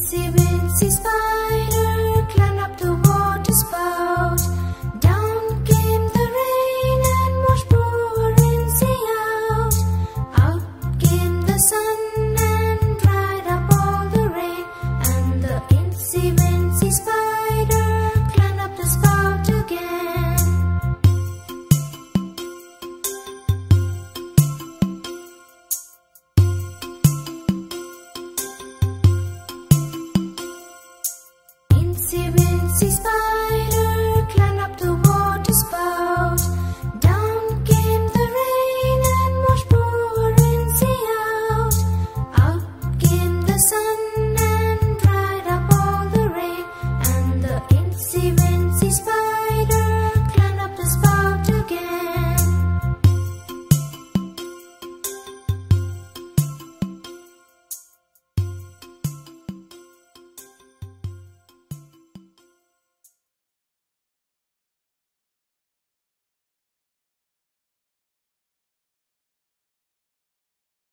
Incy Wincy Spider climbed up the water spout. Down came the rain and washed poor Incy out. Out came the sun and dried up all the rain. And the Incy Wincy Spider climbed up the spout again. Incy Wincy Spider